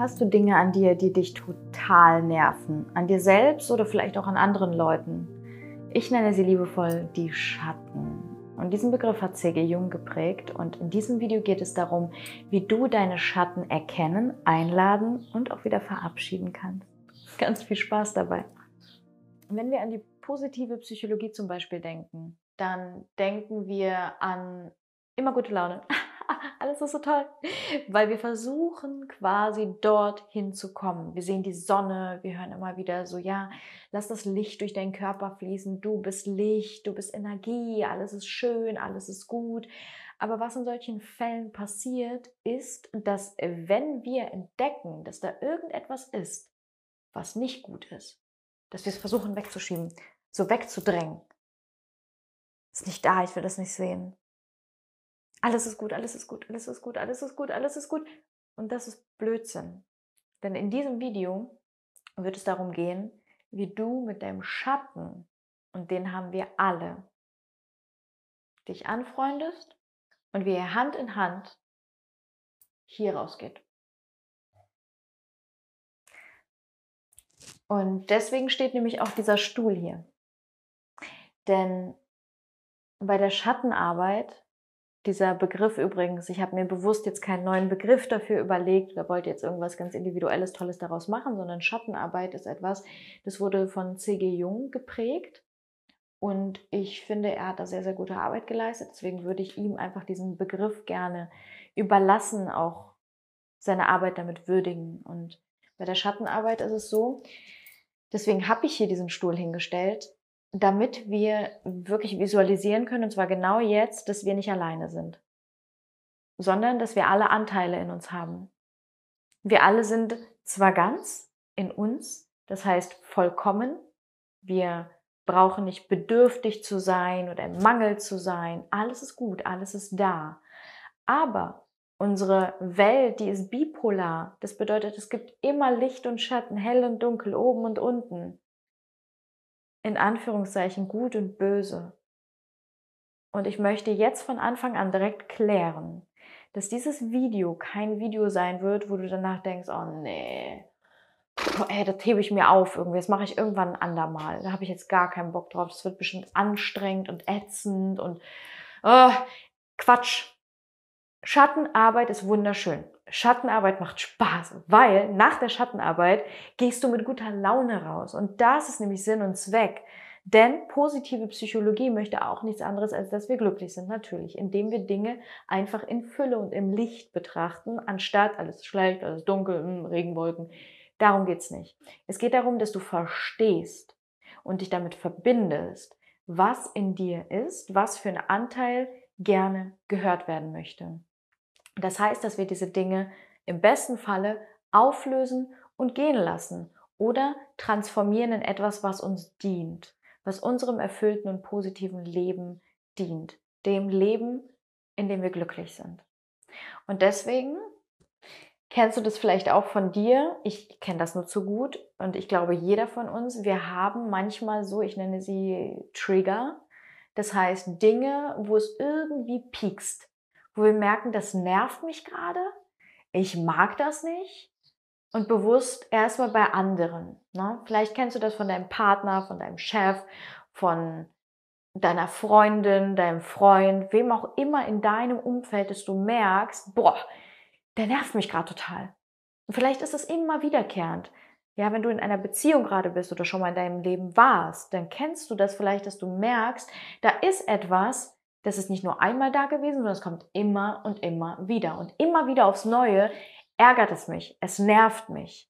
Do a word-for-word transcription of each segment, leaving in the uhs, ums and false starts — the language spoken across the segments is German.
Hast du Dinge an dir, die dich total nerven? An dir selbst oder vielleicht auch an anderen Leuten? Ich nenne sie liebevoll die Schatten. Und diesen Begriff hat C G Jung geprägt. Und in diesem Video geht es darum, wie du deine Schatten erkennen, einladen und auch wieder verabschieden kannst. Ganz viel Spaß dabei. Wenn wir an die positive Psychologie zum Beispiel denken, dann denken wir an immer gute Laune. Alles ist so toll, weil wir versuchen quasi dorthin zu kommen. Wir sehen die Sonne, wir hören immer wieder so, ja, lass das Licht durch deinen Körper fließen, du bist Licht, du bist Energie, alles ist schön, alles ist gut. Aber was in solchen Fällen passiert, ist, dass wenn wir entdecken, dass da irgendetwas ist, was nicht gut ist, dass wir es versuchen wegzuschieben, so wegzudrängen. Ist nicht da, ich will das nicht sehen. Alles ist gut, alles ist gut, alles ist gut, alles ist gut, alles ist gut. Und das ist Blödsinn. Denn in diesem Video wird es darum gehen, wie du mit deinem Schatten, und den haben wir alle, dich anfreundest und wie ihr Hand in Hand hier rausgeht. Und deswegen steht nämlich auch dieser Stuhl hier. Denn bei der Schattenarbeit, dieser Begriff übrigens, ich habe mir bewusst jetzt keinen neuen Begriff dafür überlegt oder wollte jetzt irgendwas ganz Individuelles, Tolles daraus machen, sondern Schattenarbeit ist etwas, das wurde von C G Jung geprägt und ich finde, er hat da sehr, sehr gute Arbeit geleistet. Deswegen würde ich ihm einfach diesen Begriff gerne überlassen, auch seine Arbeit damit würdigen. Und bei der Schattenarbeit ist es so, deswegen habe ich hier diesen Stuhl hingestellt, damit wir wirklich visualisieren können, und zwar genau jetzt, dass wir nicht alleine sind, sondern dass wir alle Anteile in uns haben. Wir alle sind zwar ganz in uns, das heißt vollkommen, wir brauchen nicht bedürftig zu sein oder im Mangel zu sein, alles ist gut, alles ist da, aber unsere Welt, die ist bipolar, das bedeutet, es gibt immer Licht und Schatten, hell und dunkel, oben und unten. In Anführungszeichen gut und böse. Und ich möchte jetzt von Anfang an direkt klären, dass dieses Video kein Video sein wird, wo du danach denkst, oh nee, Puh, ey, das hebe ich mir auf irgendwie, das mache ich irgendwann ein andermal. Da habe ich jetzt gar keinen Bock drauf, das wird bestimmt anstrengend und ätzend und oh, Quatsch. Schattenarbeit ist wunderschön. Schattenarbeit macht Spaß, weil nach der Schattenarbeit gehst du mit guter Laune raus. Und das ist nämlich Sinn und Zweck. Denn positive Psychologie möchte auch nichts anderes, als dass wir glücklich sind, natürlich, indem wir Dinge einfach in Fülle und im Licht betrachten, anstatt alles schlecht, alles dunkel, Regenwolken. Darum geht's nicht. Es geht darum, dass du verstehst und dich damit verbindest, was in dir ist, was für ein Anteil gerne gehört werden möchte. Das heißt, dass wir diese Dinge im besten Falle auflösen und gehen lassen oder transformieren in etwas, was uns dient, was unserem erfüllten und positiven Leben dient, dem Leben, in dem wir glücklich sind. Und deswegen kennst du das vielleicht auch von dir, ich kenne das nur zu gut und ich glaube, jeder von uns, wir haben manchmal so, ich nenne sie Trigger, das heißt Dinge, wo es irgendwie piekst, wo wir merken, das nervt mich gerade, ich mag das nicht und bewusst erstmal bei anderen. Ne? Vielleicht kennst du das von deinem Partner, von deinem Chef, von deiner Freundin, deinem Freund, wem auch immer in deinem Umfeld, dass du merkst, boah, der nervt mich gerade total. Und vielleicht ist es immer wiederkehrend. Ja, wenn du in einer Beziehung gerade bist oder schon mal in deinem Leben warst, dann kennst du das vielleicht, dass du merkst, da ist etwas, das ist nicht nur einmal da gewesen, sondern es kommt immer und immer wieder. Und immer wieder aufs Neue ärgert es mich, es nervt mich.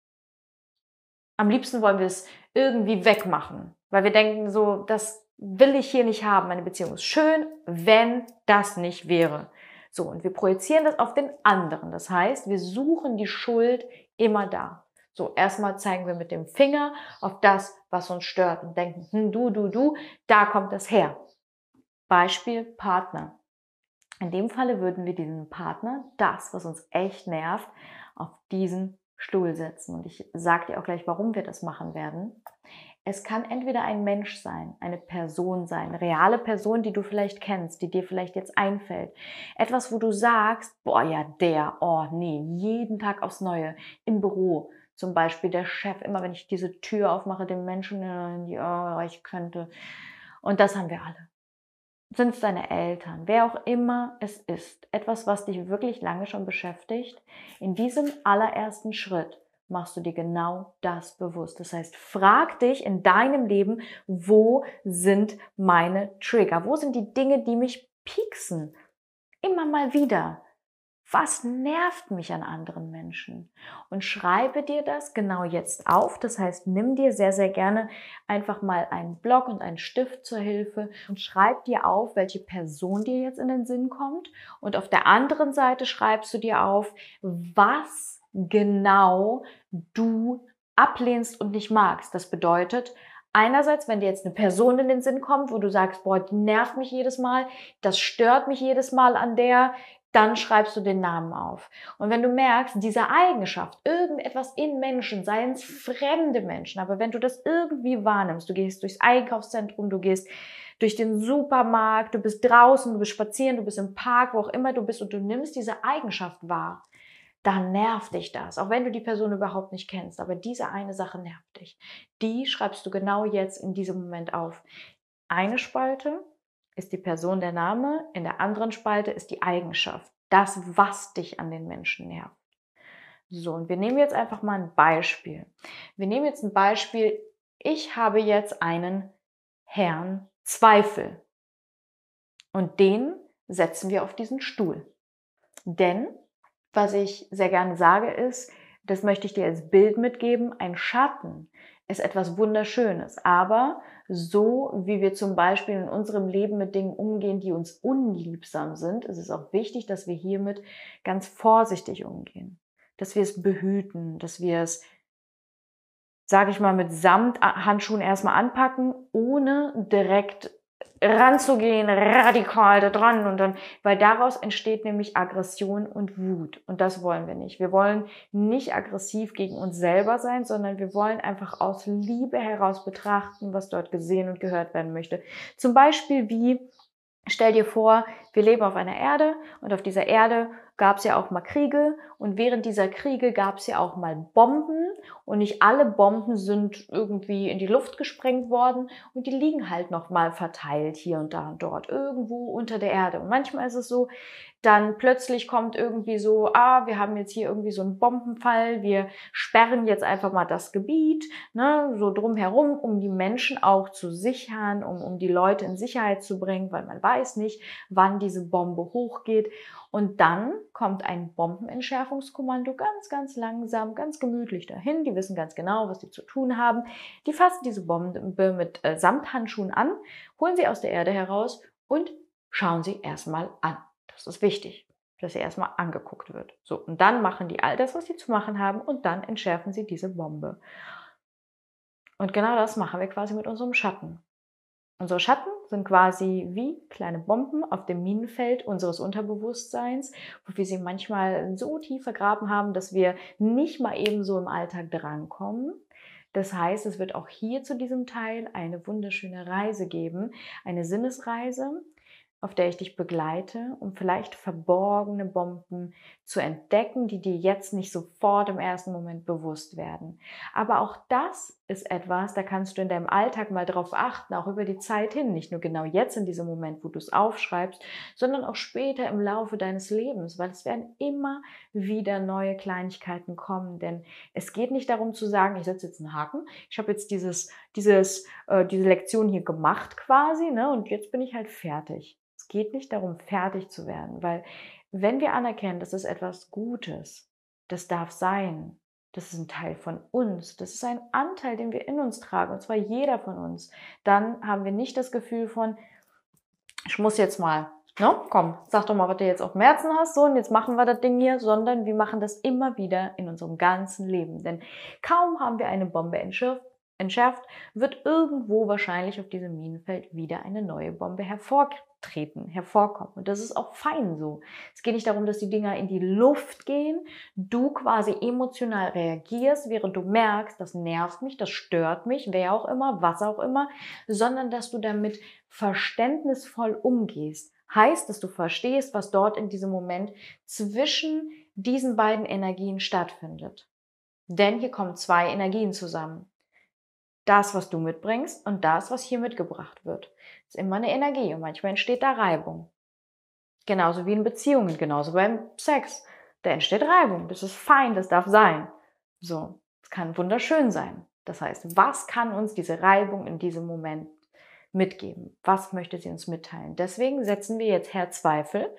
Am liebsten wollen wir es irgendwie wegmachen, weil wir denken so, das will ich hier nicht haben. Meine Beziehung ist schön, wenn das nicht wäre. So, und wir projizieren das auf den anderen. Das heißt, wir suchen die Schuld immer da. So, erstmal zeigen wir mit dem Finger auf das, was uns stört und denken, hm, du, du, du, da kommt das her. Beispiel Partner. In dem Falle würden wir diesen Partner, das, was uns echt nervt, auf diesen Stuhl setzen. Und ich sage dir auch gleich, warum wir das machen werden. Es kann entweder ein Mensch sein, eine Person sein, eine reale Person, die du vielleicht kennst, die dir vielleicht jetzt einfällt. Etwas, wo du sagst, boah, ja, der, oh nee, jeden Tag aufs Neue, im Büro. Zum Beispiel der Chef, immer wenn ich diese Tür aufmache, dem Menschen in die Ohren reichen könnte. Und das haben wir alle. Sind es deine Eltern, wer auch immer es ist, etwas, was dich wirklich lange schon beschäftigt, in diesem allerersten Schritt machst du dir genau das bewusst. Das heißt, frag dich in deinem Leben, wo sind meine Trigger? Wo sind die Dinge, die mich pieksen? Immer mal wieder. Was nervt mich an anderen Menschen? Und schreibe dir das genau jetzt auf. Das heißt, nimm dir sehr, sehr gerne einfach mal einen Block und einen Stift zur Hilfe und schreib dir auf, welche Person dir jetzt in den Sinn kommt. Und auf der anderen Seite schreibst du dir auf, was genau du ablehnst und nicht magst. Das bedeutet, einerseits, wenn dir jetzt eine Person in den Sinn kommt, wo du sagst, boah, die nervt mich jedes Mal, das stört mich jedes Mal an der, dann schreibst du den Namen auf. Und wenn du merkst, diese Eigenschaft, irgendetwas in Menschen, seien es fremde Menschen, aber wenn du das irgendwie wahrnimmst, du gehst durchs Einkaufszentrum, du gehst durch den Supermarkt, du bist draußen, du bist spazieren, du bist im Park, wo auch immer du bist und du nimmst diese Eigenschaft wahr, dann nervt dich das, auch wenn du die Person überhaupt nicht kennst, aber diese eine Sache nervt dich. Die schreibst du genau jetzt in diesem Moment auf. Eine Spalte ist die Person, der Name, in der anderen Spalte ist die Eigenschaft, das, was dich an den Menschen nervt. So, und wir nehmen jetzt einfach mal ein Beispiel. Wir nehmen jetzt ein Beispiel, ich habe jetzt einen Herrn Zweifel und den setzen wir auf diesen Stuhl. Denn, was ich sehr gerne sage ist, das möchte ich dir als Bild mitgeben, ein Schatten ist etwas Wunderschönes, aber so wie wir zum Beispiel in unserem Leben mit Dingen umgehen, die uns unliebsam sind, ist es auch wichtig, dass wir hiermit ganz vorsichtig umgehen, dass wir es behüten, dass wir es, sage ich mal, mit Samthandschuhen erstmal anpacken, ohne direkt ranzugehen, radikal da dran und dann, weil daraus entsteht nämlich Aggression und Wut und das wollen wir nicht. Wir wollen nicht aggressiv gegen uns selber sein, sondern wir wollen einfach aus Liebe heraus betrachten, was dort gesehen und gehört werden möchte. Zum Beispiel wie, stell dir vor, wir leben auf einer Erde und auf dieser Erde gab es ja auch mal Kriege und während dieser Kriege gab es ja auch mal Bomben und nicht alle Bomben sind irgendwie in die Luft gesprengt worden und die liegen halt noch mal verteilt hier und da und dort irgendwo unter der Erde. Und manchmal ist es so, dann plötzlich kommt irgendwie so, ah, wir haben jetzt hier irgendwie so einen Bombenfall, wir sperren jetzt einfach mal das Gebiet, ne, so drumherum, um die Menschen auch zu sichern, um, um die Leute in Sicherheit zu bringen, weil man weiß nicht, wann diese Bombe hochgeht. Und dann kommt ein Bombenentschärfungskommando ganz, ganz langsam, ganz gemütlich dahin. Die wissen ganz genau, was sie zu tun haben. Die fassen diese Bombe mit äh, Samthandschuhen an, holen sie aus der Erde heraus und schauen sie erstmal an. Das ist wichtig, dass sie erstmal angeguckt wird. So, und dann machen die all das, was sie zu machen haben und dann entschärfen sie diese Bombe. Und genau das machen wir quasi mit unserem Schatten. Unsere Schatten sind quasi wie kleine Bomben auf dem Minenfeld unseres Unterbewusstseins, wo wir sie manchmal so tief vergraben haben, dass wir nicht mal eben so im Alltag drankommen. Das heißt, es wird auch hier zu diesem Teil eine wunderschöne Reise geben, eine Sinnesreise, auf der ich dich begleite, um vielleicht verborgene Bomben zu entdecken, die dir jetzt nicht sofort im ersten Moment bewusst werden. Aber auch das ist etwas, da kannst du in deinem Alltag mal drauf achten, auch über die Zeit hin, nicht nur genau jetzt in diesem Moment, wo du es aufschreibst, sondern auch später im Laufe deines Lebens, weil es werden immer wieder neue Kleinigkeiten kommen, denn es geht nicht darum zu sagen, ich setze jetzt einen Haken, ich habe jetzt dieses, dieses, äh, diese Lektion hier gemacht quasi, ne, und jetzt bin ich halt fertig. Es geht nicht darum, fertig zu werden, weil wenn wir anerkennen, das ist etwas Gutes, das darf sein, das ist ein Teil von uns, das ist ein Anteil, den wir in uns tragen, und zwar jeder von uns, dann haben wir nicht das Gefühl von, ich muss jetzt mal, ne, komm, sag doch mal, was du jetzt auf dem Herzen hast, so, und jetzt machen wir das Ding hier, sondern wir machen das immer wieder in unserem ganzen Leben, denn kaum haben wir eine Bombe entschärft, entschärft, wird irgendwo wahrscheinlich auf diesem Minenfeld wieder eine neue Bombe hervortreten, hervorkommen. Und das ist auch fein so. Es geht nicht darum, dass die Dinger in die Luft gehen, du quasi emotional reagierst, während du merkst, das nervt mich, das stört mich, wer auch immer, was auch immer, sondern dass du damit verständnisvoll umgehst. Heißt, dass du verstehst, was dort in diesem Moment zwischen diesen beiden Energien stattfindet. Denn hier kommen zwei Energien zusammen. Das, was du mitbringst und das, was hier mitgebracht wird. Ist immer eine Energie und manchmal entsteht da Reibung. Genauso wie in Beziehungen, genauso beim Sex. Da entsteht Reibung. Das ist fein, das darf sein. So, es kann wunderschön sein. Das heißt, was kann uns diese Reibung in diesem Moment mitgeben? Was möchte sie uns mitteilen? Deswegen setzen wir jetzt Herr Zweifel,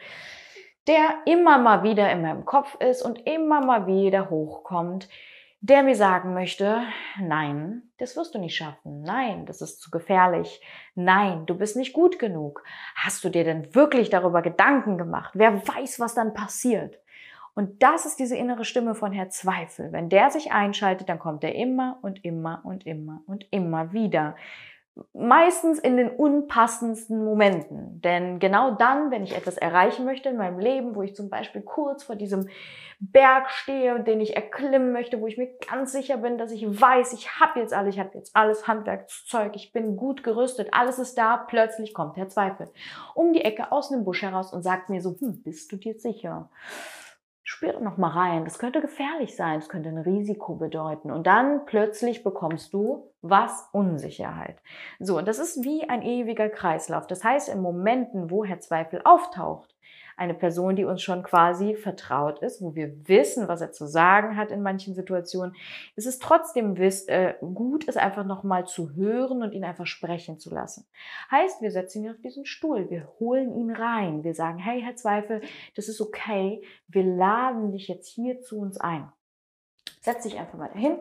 der immer mal wieder in meinem Kopf ist und immer mal wieder hochkommt, der mir sagen möchte, nein, das wirst du nicht schaffen. Nein, das ist zu gefährlich. Nein, du bist nicht gut genug. Hast du dir denn wirklich darüber Gedanken gemacht? Wer weiß, was dann passiert? Und das ist diese innere Stimme von Herr Zweifel. Wenn der sich einschaltet, dann kommt er immer und immer und immer und immer wieder. Meistens in den unpassendsten Momenten. Denn genau dann, wenn ich etwas erreichen möchte in meinem Leben, wo ich zum Beispiel kurz vor diesem Berg stehe, den ich erklimmen möchte, wo ich mir ganz sicher bin, dass ich weiß, ich habe jetzt alles, ich habe jetzt alles Handwerkszeug, ich bin gut gerüstet, alles ist da, plötzlich kommt der Zweifel um die Ecke aus dem Busch heraus und sagt mir so, hm, bist du dir sicher? Spür doch noch mal rein, das könnte gefährlich sein, das könnte ein Risiko bedeuten. Und dann plötzlich bekommst du was? Unsicherheit. So, und das ist wie ein ewiger Kreislauf. Das heißt, in Momenten, wo Herr Zweifel auftaucht, eine Person, die uns schon quasi vertraut ist, wo wir wissen, was er zu sagen hat in manchen Situationen, ist es trotzdem äh, gut, es einfach nochmal zu hören und ihn einfach sprechen zu lassen. Heißt, wir setzen ihn auf diesen Stuhl, wir holen ihn rein, wir sagen, hey Herr Zweifel, das ist okay, wir laden dich jetzt hier zu uns ein. Setz dich einfach mal dahin,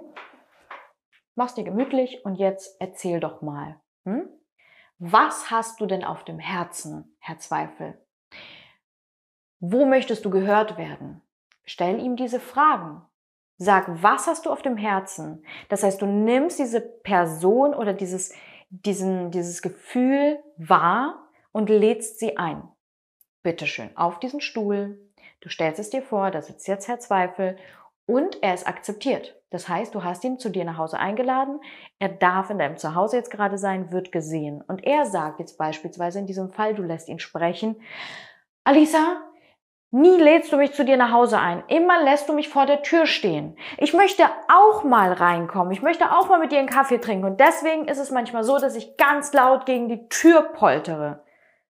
mach's dir gemütlich und jetzt erzähl doch mal. Hm? Was hast du denn auf dem Herzen, Herr Zweifel? Wo möchtest du gehört werden? Stell ihm diese Fragen. Sag, was hast du auf dem Herzen? Das heißt, du nimmst diese Person oder dieses, diesen, dieses Gefühl wahr und lädst sie ein. Bitteschön, auf diesen Stuhl. Du stellst es dir vor, da sitzt jetzt Herr Zweifel und er ist akzeptiert. Das heißt, du hast ihn zu dir nach Hause eingeladen. Er darf in deinem Zuhause jetzt gerade sein, wird gesehen. Und er sagt jetzt beispielsweise in diesem Fall, du lässt ihn sprechen, Alisa, nie lädst du mich zu dir nach Hause ein. Immer lässt du mich vor der Tür stehen. Ich möchte auch mal reinkommen. Ich möchte auch mal mit dir einen Kaffee trinken. Und deswegen ist es manchmal so, dass ich ganz laut gegen die Tür poltere.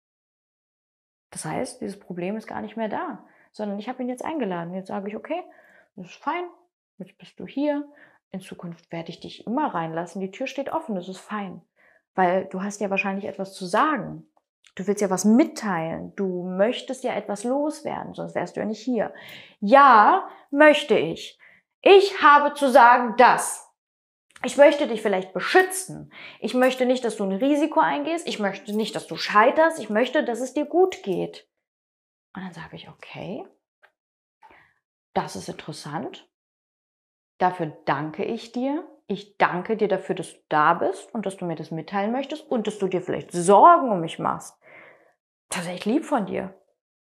Das heißt, dieses Problem ist gar nicht mehr da, sondern ich habe ihn jetzt eingeladen. Jetzt sage ich, okay, das ist fein. Jetzt bist du hier. In Zukunft werde ich dich immer reinlassen. Die Tür steht offen. Das ist fein. Weil du hast ja wahrscheinlich etwas zu sagen. Du willst ja was mitteilen. Du möchtest ja etwas loswerden, sonst wärst du ja nicht hier. Ja, möchte ich. Ich habe zu sagen, dass. Ich möchte dich vielleicht beschützen. Ich möchte nicht, dass du ein Risiko eingehst. Ich möchte nicht, dass du scheiterst. Ich möchte, dass es dir gut geht. Und dann sage ich, okay, das ist interessant. Dafür danke ich dir. Ich danke dir dafür, dass du da bist und dass du mir das mitteilen möchtest und dass du dir vielleicht Sorgen um mich machst. Das ist echt lieb von dir.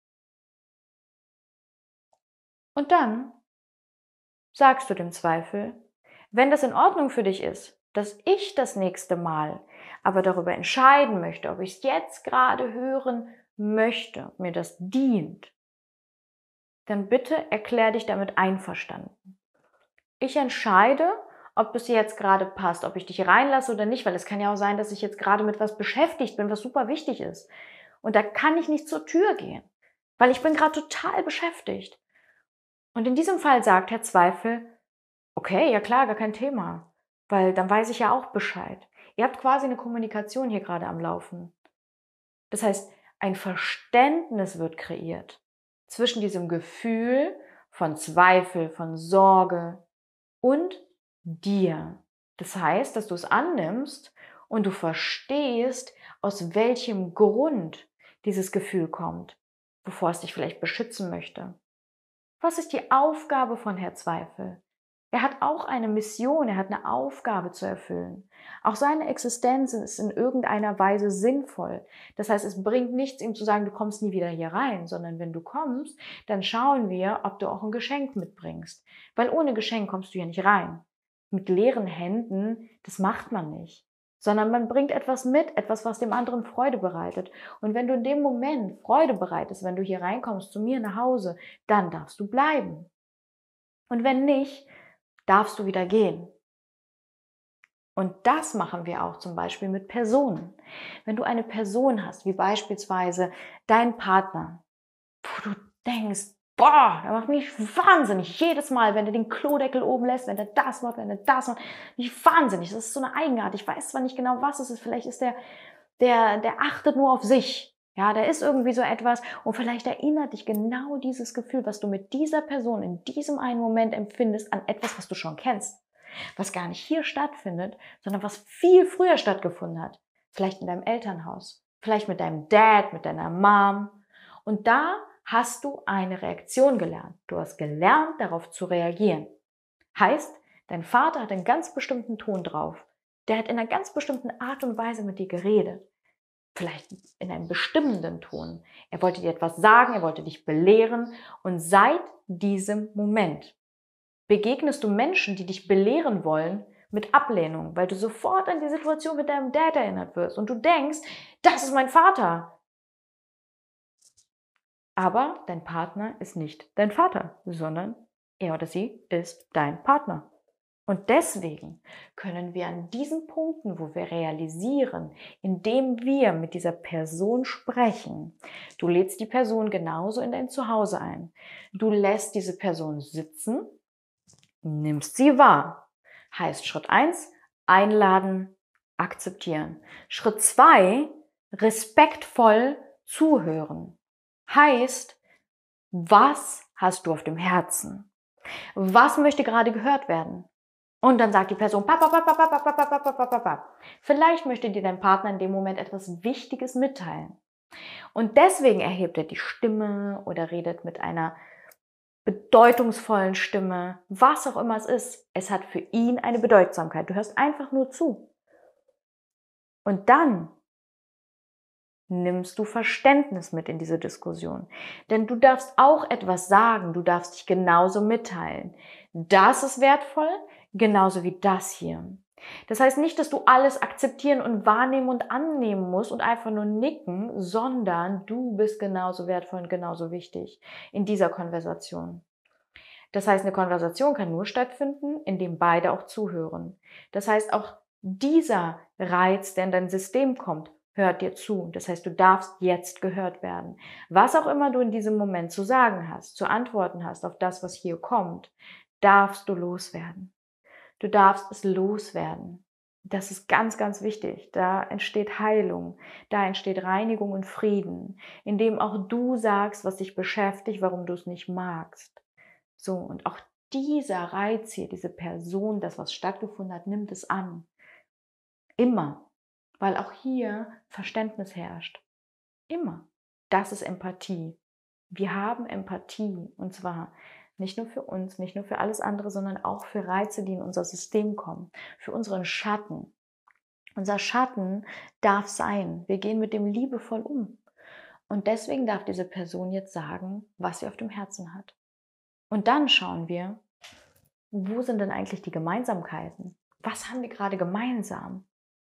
Und dann sagst du dem Zweifel, wenn das in Ordnung für dich ist, dass ich das nächste Mal aber darüber entscheiden möchte, ob ich es jetzt gerade hören möchte, ob mir das dient, dann bitte erklär dich damit einverstanden. Ich entscheide, ob es jetzt gerade passt, ob ich dich reinlasse oder nicht, weil es kann ja auch sein, dass ich jetzt gerade mit was beschäftigt bin, was super wichtig ist. Und da kann ich nicht zur Tür gehen, weil ich bin gerade total beschäftigt. Und in diesem Fall sagt Herr Zweifel, okay, ja klar, gar kein Thema, weil dann weiß ich ja auch Bescheid. Ihr habt quasi eine Kommunikation hier gerade am Laufen. Das heißt, ein Verständnis wird kreiert zwischen diesem Gefühl von Zweifel, von Sorge und dir. Das heißt, dass du es annimmst und du verstehst, aus welchem Grund dieses Gefühl kommt, bevor es dich vielleicht beschützen möchte. Was ist die Aufgabe von Herr Zweifel? Er hat auch eine Mission, er hat eine Aufgabe zu erfüllen. Auch seine Existenz ist in irgendeiner Weise sinnvoll. Das heißt, es bringt nichts, ihm zu sagen, du kommst nie wieder hier rein, sondern wenn du kommst, dann schauen wir, ob du auch ein Geschenk mitbringst. Weil ohne Geschenk kommst du hier nicht rein. Mit leeren Händen, das macht man nicht. Sondern man bringt etwas mit, etwas, was dem anderen Freude bereitet. Und wenn du in dem Moment Freude bereitest, wenn du hier reinkommst zu mir nach Hause, dann darfst du bleiben. Und wenn nicht, darfst du wieder gehen. Und das machen wir auch zum Beispiel mit Personen. Wenn du eine Person hast, wie beispielsweise dein Partner, wo du denkst, boah, der macht mich wahnsinnig. Jedes Mal, wenn er den Klodeckel oben lässt, wenn er das macht, wenn er das macht, mich wahnsinnig. Das ist so eine Eigenart. Ich weiß zwar nicht genau, was es ist. Vielleicht ist der, der, der achtet nur auf sich. Ja, der ist irgendwie so etwas. Und vielleicht erinnert dich genau dieses Gefühl, was du mit dieser Person in diesem einen Moment empfindest, an etwas, was du schon kennst. Was gar nicht hier stattfindet, sondern was viel früher stattgefunden hat. Vielleicht in deinem Elternhaus. Vielleicht mit deinem Dad, mit deiner Mom. Und da hast du eine Reaktion gelernt. Du hast gelernt, darauf zu reagieren. Heißt, dein Vater hat einen ganz bestimmten Ton drauf. Der hat in einer ganz bestimmten Art und Weise mit dir geredet. Vielleicht in einem bestimmenden Ton. Er wollte dir etwas sagen, er wollte dich belehren. Und seit diesem Moment begegnest du Menschen, die dich belehren wollen, mit Ablehnung, weil du sofort an die Situation mit deinem Dad erinnert wirst und du denkst, das ist mein Vater. Aber dein Partner ist nicht dein Vater, sondern er oder sie ist dein Partner. Und deswegen können wir an diesen Punkten, wo wir realisieren, indem wir mit dieser Person sprechen, du lädst die Person genauso in dein Zuhause ein. Du lässt diese Person sitzen, nimmst sie wahr. Heißt Schritt eins, einladen, akzeptieren. Schritt zwei, respektvoll zuhören. Heißt, was hast du auf dem Herzen? Was möchte gerade gehört werden? Und dann sagt die Person, papa, papa, papa, papa, papa, papa, papa. Vielleicht möchte dir dein Partner in dem Moment etwas Wichtiges mitteilen. Und deswegen erhebt er die Stimme oder redet mit einer bedeutungsvollen Stimme, was auch immer es ist. Es hat für ihn eine Bedeutsamkeit. Du hörst einfach nur zu. Und dann nimmst du Verständnis mit in diese Diskussion. Denn du darfst auch etwas sagen, du darfst dich genauso mitteilen. Das ist wertvoll, genauso wie das hier. Das heißt nicht, dass du alles akzeptieren und wahrnehmen und annehmen musst und einfach nur nicken, sondern du bist genauso wertvoll und genauso wichtig in dieser Konversation. Das heißt, eine Konversation kann nur stattfinden, indem beide auch zuhören. Das heißt, auch dieser Reiz, der in dein System kommt, hört dir zu. Das heißt, du darfst jetzt gehört werden. Was auch immer du in diesem Moment zu sagen hast, zu antworten hast auf das, was hier kommt, darfst du loswerden. Du darfst es loswerden. Das ist ganz, ganz wichtig. Da entsteht Heilung, da entsteht Reinigung und Frieden, indem auch du sagst, was dich beschäftigt, warum du es nicht magst. So, und auch dieser Reiz hier, diese Person, das, was stattgefunden hat, nimmt es an. Immer. Weil auch hier Verständnis herrscht. Immer. Das ist Empathie. Wir haben Empathie. Und zwar nicht nur für uns, nicht nur für alles andere, sondern auch für Reize, die in unser System kommen. Für unseren Schatten. Unser Schatten darf sein. Wir gehen mit dem liebevoll um. Und deswegen darf diese Person jetzt sagen, was sie auf dem Herzen hat. Und dann schauen wir, wo sind denn eigentlich die Gemeinsamkeiten? Was haben wir gerade gemeinsam?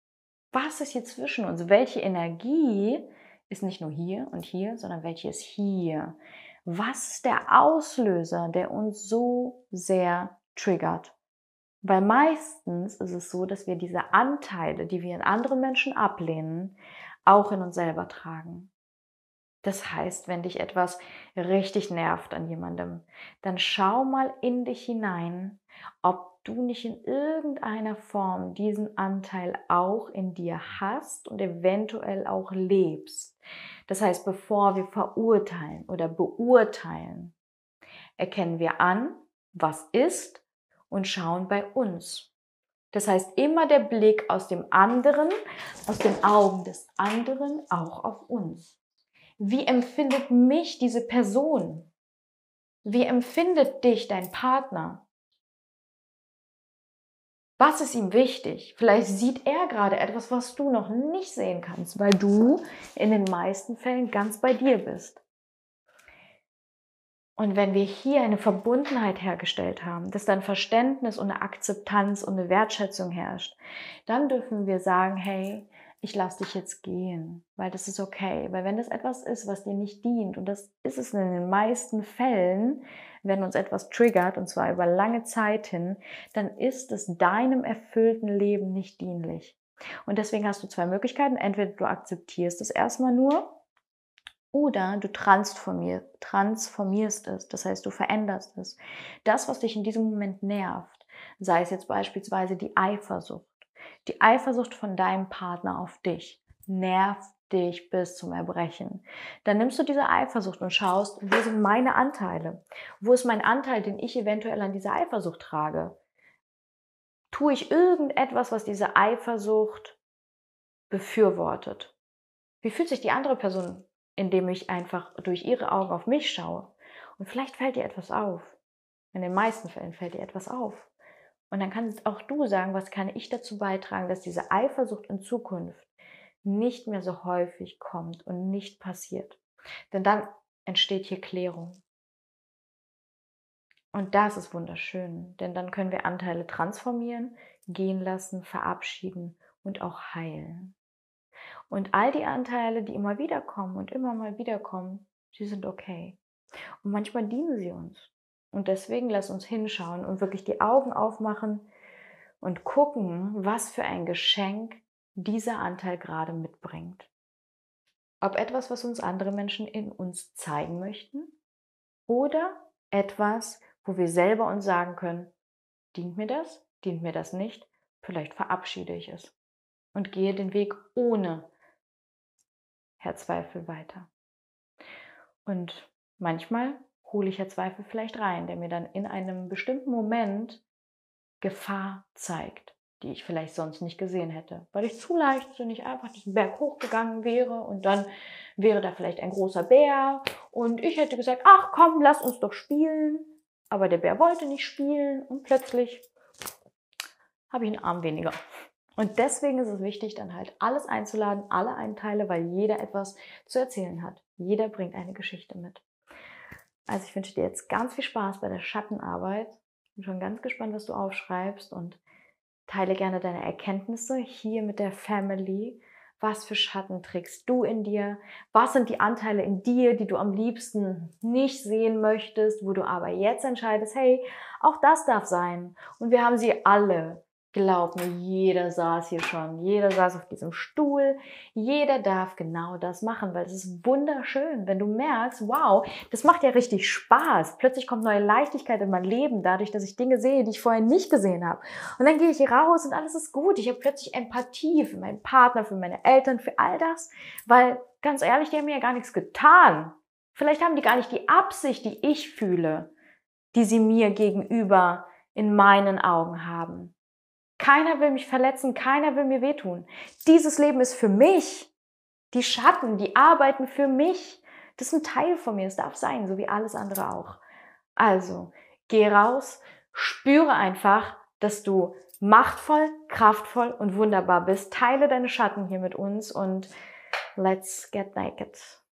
Was ist hier zwischen uns? Welche Energie ist nicht nur hier und hier, sondern welche ist hier? Was ist der Auslöser, der uns so sehr triggert? Weil meistens ist es so, dass wir diese Anteile, die wir in anderen Menschen ablehnen, auch in uns selber tragen. Das heißt, wenn dich etwas richtig nervt an jemandem, dann schau mal in dich hinein, ob du nicht in irgendeiner Form diesen Anteil auch in dir hast und eventuell auch lebst. Das heißt, bevor wir verurteilen oder beurteilen, erkennen wir an, was ist und schauen bei uns. Das heißt, immer der Blick aus dem anderen, aus den Augen des anderen auch auf uns. Wie empfindet mich diese Person? Wie empfindet dich dein Partner? Was ist ihm wichtig? Vielleicht sieht er gerade etwas, was du noch nicht sehen kannst, weil du in den meisten Fällen ganz bei dir bist. Und wenn wir hier eine Verbundenheit hergestellt haben, dass dann Verständnis und eine Akzeptanz und eine Wertschätzung herrscht, dann dürfen wir sagen, hey, ich lasse dich jetzt gehen, weil das ist okay. Weil wenn das etwas ist, was dir nicht dient, und das ist es in den meisten Fällen, wenn uns etwas triggert, und zwar über lange Zeit hin, dann ist es deinem erfüllten Leben nicht dienlich. Und deswegen hast du zwei Möglichkeiten. Entweder du akzeptierst es erstmal nur, oder du transformierst, transformierst es, das heißt, du veränderst es. Das, was dich in diesem Moment nervt, sei es jetzt beispielsweise die Eifersucht, die Eifersucht von deinem Partner auf dich, nervt dich bis zum Erbrechen. Dann nimmst du diese Eifersucht und schaust, wo sind meine Anteile? Wo ist mein Anteil, den ich eventuell an dieser Eifersucht trage? Tue ich irgendetwas, was diese Eifersucht befürwortet? Wie fühlt sich die andere Person, indem ich einfach durch ihre Augen auf mich schaue? Und vielleicht fällt dir etwas auf. In den meisten Fällen fällt dir etwas auf. Und dann kannst auch du sagen, was kann ich dazu beitragen, dass diese Eifersucht in Zukunft nicht mehr so häufig kommt und nicht passiert. Denn dann entsteht hier Klärung. Und das ist wunderschön, denn dann können wir Anteile transformieren, gehen lassen, verabschieden und auch heilen. Und all die Anteile, die immer wieder kommen und immer mal wieder kommen, sie sind okay. Und manchmal dienen sie uns. Und deswegen lass uns hinschauen und wirklich die Augen aufmachen und gucken, was für ein Geschenk dieser Anteil gerade mitbringt. Ob etwas, was uns andere Menschen in uns zeigen möchten, oder etwas, wo wir selber uns sagen können, dient mir das, dient mir das nicht, vielleicht verabschiede ich es und gehe den Weg ohne Herr Zweifel weiter. Und manchmal hole ich Herr Zweifel vielleicht rein, der mir dann in einem bestimmten Moment Gefahr zeigt, die ich vielleicht sonst nicht gesehen hätte, weil ich zu leichtsinnig einfach diesen Berg hochgegangen wäre und dann wäre da vielleicht ein großer Bär und ich hätte gesagt, ach komm, lass uns doch spielen, aber der Bär wollte nicht spielen und plötzlich habe ich einen Arm weniger. Und deswegen ist es wichtig, dann halt alles einzuladen, alle Anteile, weil jeder etwas zu erzählen hat. Jeder bringt eine Geschichte mit. Also ich wünsche dir jetzt ganz viel Spaß bei der Schattenarbeit. Ich bin schon ganz gespannt, was du aufschreibst und teile gerne deine Erkenntnisse hier mit der Family. Was für Schatten trägst du in dir? Was sind die Anteile in dir, die du am liebsten nicht sehen möchtest, wo du aber jetzt entscheidest, hey, auch das darf sein. Und wir haben sie alle. Glaub mir, jeder saß hier schon, jeder saß auf diesem Stuhl, jeder darf genau das machen, weil es ist wunderschön, wenn du merkst, wow, das macht ja richtig Spaß. Plötzlich kommt neue Leichtigkeit in mein Leben, dadurch, dass ich Dinge sehe, die ich vorher nicht gesehen habe. Und dann gehe ich hier raus und alles ist gut. Ich habe plötzlich Empathie für meinen Partner, für meine Eltern, für all das, weil ganz ehrlich, die haben mir ja gar nichts getan. Vielleicht haben die gar nicht die Absicht, die ich fühle, die sie mir gegenüber in meinen Augen haben. Keiner will mich verletzen, keiner will mir wehtun. Dieses Leben ist für mich. Die Schatten, die arbeiten für mich. Das ist ein Teil von mir, es darf sein, so wie alles andere auch. Also, geh raus, spüre einfach, dass du machtvoll, kraftvoll und wunderbar bist. Teile deine Schatten hier mit uns und let's get naked.